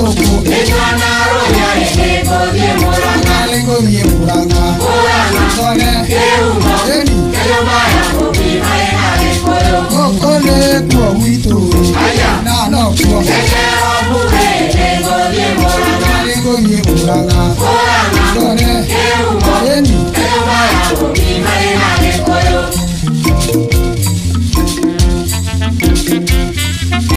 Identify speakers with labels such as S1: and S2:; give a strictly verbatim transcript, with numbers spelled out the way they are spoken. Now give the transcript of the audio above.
S1: Koko.
S2: Ejana roya ego die moranga.
S1: Alingo die moranga.
S2: Moranga.
S1: Sone.
S2: Keuma.
S1: Eni.
S2: Keyo baya obi aye ale koyo.
S1: Koko le kwa wito.
S2: Aye